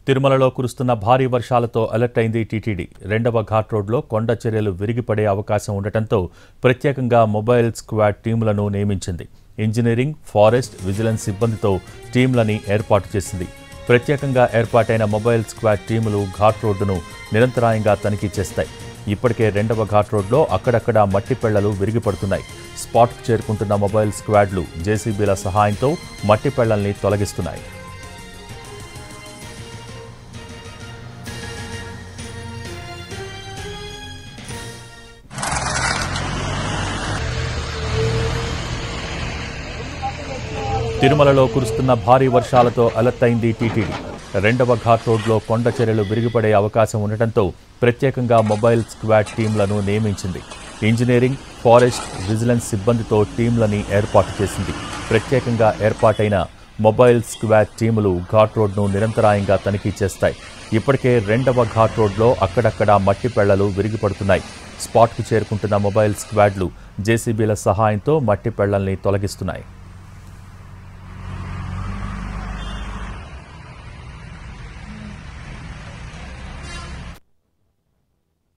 తిరుమలలో కురుస్తున్న భారీ వర్షాలతో అలర్ట్ అయింది టీటీడీ. రెండవ ఘాట్ రోడ్లో కొండ చర్యలు విరిగిపడే అవకాశం ఉండటంతో ప్రత్యేకంగా మొబైల్ స్క్వాడ్ టీములను నియమించింది. ఇంజనీరింగ్, ఫారెస్ట్, విజిలెన్స్ సిబ్బందితో టీంలని ఏర్పాటు చేసింది. ప్రత్యేకంగా ఏర్పాటైన మొబైల్ స్క్వాడ్ టీములు ఘాట్ రోడ్డును నిరంతరాయంగా తనిఖీ చేస్తాయి. ఇప్పటికే రెండవ ఘాట్ రోడ్లో అక్కడక్కడా మట్టి పెళ్లలు విరిగిపడుతున్నాయి. స్పాట్కు చేరుకుంటున్న మొబైల్ స్క్వాడ్లు జేసీబీల సహాయంతో మట్టి పెళ్లల్ని తొలగిస్తున్నాయి. తిరుమలలో కురుస్తున్న భారీ వర్షాలతో అలర్ట్ అయింది టీటీడీ. రెండవ ఘాట్ రోడ్లో కొండ చర్యలు విరిగిపడే అవకాశం ఉండటంతో ప్రత్యేకంగా మొబైల్ స్క్వాడ్ టీంలను నియమించింది. ఇంజనీరింగ్, ఫారెస్ట్, విజిలెన్స్ సిబ్బందితో టీంలని ఏర్పాటు చేసింది. ప్రత్యేకంగా ఏర్పాటైన మొబైల్ స్క్వాడ్ టీములు ఘాట్ రోడ్ను నిరంతరాయంగా తనిఖీ చేస్తాయి. ఇప్పటికే రెండవ ఘాట్ రోడ్లో అక్కడక్కడా మట్టి పెళ్లలు విరిగిపడుతున్నాయి. స్పాట్కు చేరుకుంటున్న మొబైల్ స్క్వాడ్లు జేసీబీల సహాయంతో మట్టి పెళ్లల్ని తొలగిస్తున్నాయి.